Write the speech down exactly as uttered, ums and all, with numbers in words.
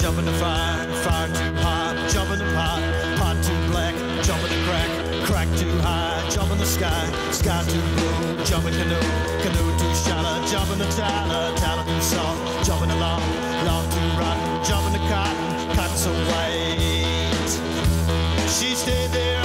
jump in the fire, fire too hot, jump in the pot, pot too black, jump in the crack, crack too high, jump in the sky, sky too blue, jump in canoe, canoe too shallow, jump in the Tyler, Tyler too soft, jump in the lawn, lawn too rotten, jump in the cotton, cotton so white. She stayed there